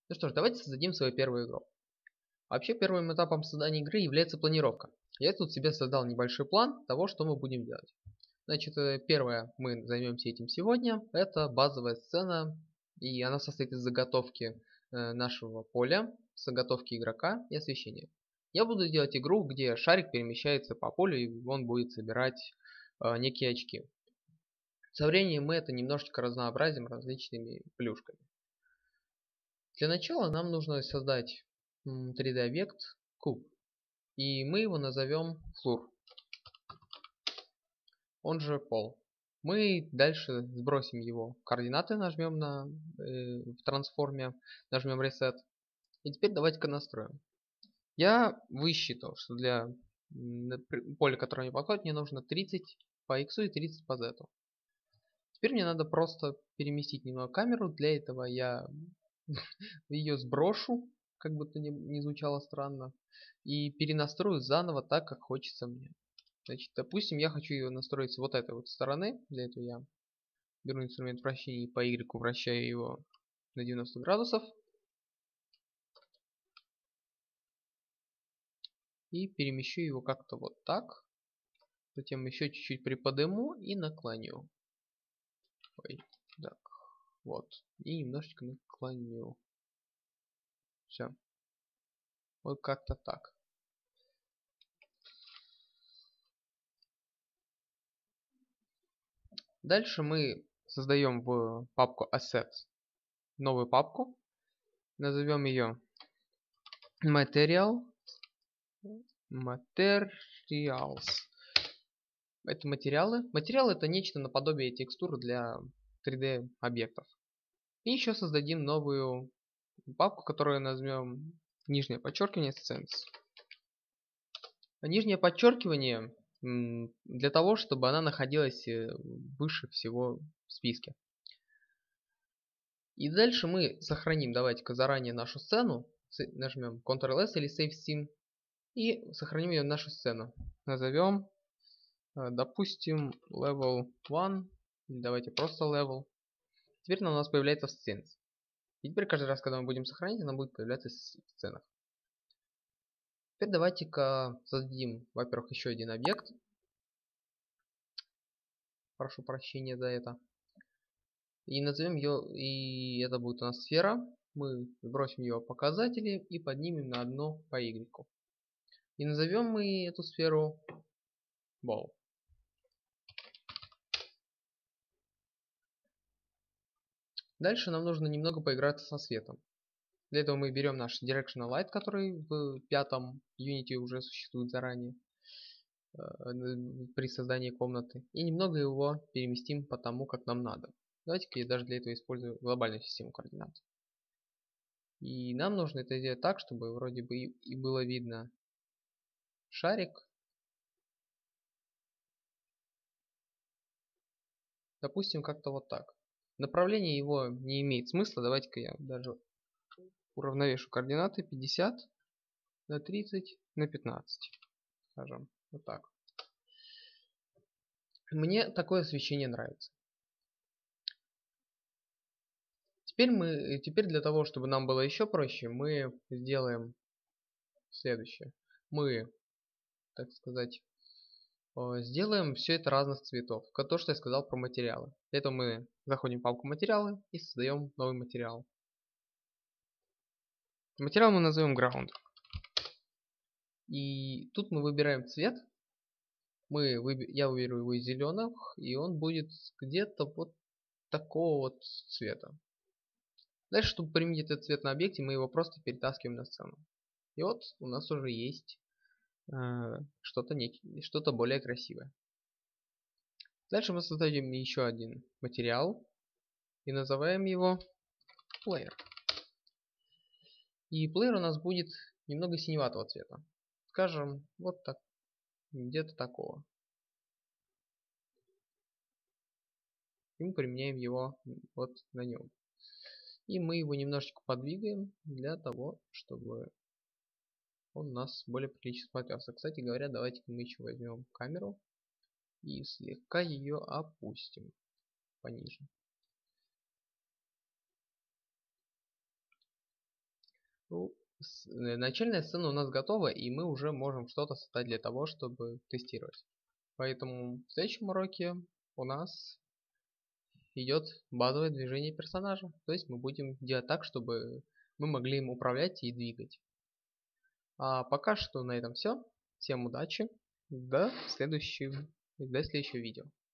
Ну что ж, давайте создадим свою первую игру. Вообще, первым этапом создания игры является планировка. Я тут себе создал небольшой план того, что мы будем делать. Значит, первое, мы займемся этим сегодня, это базовая сцена, и она состоит из заготовки нашего поля, заготовки игрока и освещения. Я буду делать игру, где шарик перемещается по полю, и он будет собирать некие очки. Со временем мы это немножечко разнообразим различными плюшками. Для начала нам нужно создать 3D-объект куб, и мы его назовем флур, он же пол. Мы дальше сбросим его координаты, нажмем в трансформе, нажмем Reset. И теперь давайте-ка настроим. Я высчитал, что для поля, которое мне подходит, мне нужно 30 по X и 30 по Z. Теперь мне надо просто переместить немного камеру. Для этого я ее сброшу, как бы то ни звучало странно, и перенастрою заново так, как хочется мне. Значит, допустим, я хочу ее настроить с вот этой вот стороны. Для этого я беру инструмент вращения и по Y вращаю его на 90 градусов. И перемещу его как-то вот так. Затем еще чуть-чуть приподниму и наклоню. Ой, так, вот. И немножечко наклоню. Все. Вот как-то так. Дальше мы создаем в папку Assets новую папку. Назовем ее Materials. Это материалы. Материалы это нечто наподобие текстур для 3D объектов. И еще создадим новую папку, которую назовем нижнее подчеркивание Scenes. Нижнее подчеркивание для того, чтобы она находилась выше всего в списке. И дальше мы сохраним, давайте-ка заранее нашу сцену. Нажмем Ctrl-S или Save Scene. И сохраним ее в нашу сцену. Назовем, допустим, Level 1. Давайте просто Level. Теперь она у нас появляется в Scenes. И теперь каждый раз, когда мы будем сохранять, она будет появляться в сценах. Теперь давайте-ка создадим, во-первых, еще один объект. Прошу прощения за это. И назовем ее, и это будет у нас сфера. Мы сбросим ее показатели и поднимем на одно по Y. И назовем мы эту сферу Ball. Дальше нам нужно немного поиграться со светом. Для этого мы берем наш Directional Light, который в 5-м Unity уже существует заранее при создании комнаты. И немного его переместим по тому, как нам надо. Давайте-ка я даже для этого использую глобальную систему координат. И нам нужно это сделать так, чтобы вроде бы и было видно шарик. Допустим, как-то вот так. Направление его не имеет смысла. Давайте-ка я даже уравновешу координаты 50 на 30 на 15. Скажем, вот так. Мне такое освещение нравится. Теперь для того, чтобы нам было еще проще, мы сделаем следующее. Мы, так сказать, сделаем все это разных цветов. Как то, что я сказал про материалы. Для этого мы заходим в папку материалы и создаем новый материал. Материал мы назовем ground. И тут мы выбираем цвет. Я выберу его из зеленых, и он будет где-то вот такого вот цвета. Дальше, чтобы применить этот цвет на объекте, мы его просто перетаскиваем на сцену. И вот у нас уже есть что-то более красивое. Дальше мы создадим еще один материал и называем его Player. И Player у нас будет немного синеватого цвета. Скажем, вот так, где-то такого. И мы применяем его вот на нем. И мы его немножечко подвигаем для того, чтобы он у нас более прилично смотрелся. Кстати говоря, давайте-ка мы еще возьмем камеру и слегка ее опустим пониже. Ну, начальная сцена у нас готова, и мы уже можем что-то создать для того, чтобы тестировать. Поэтому в следующем уроке у нас идет базовое движение персонажа. То есть мы будем делать так, чтобы мы могли им управлять и двигать. А пока что на этом все. Всем удачи. До следующего видео.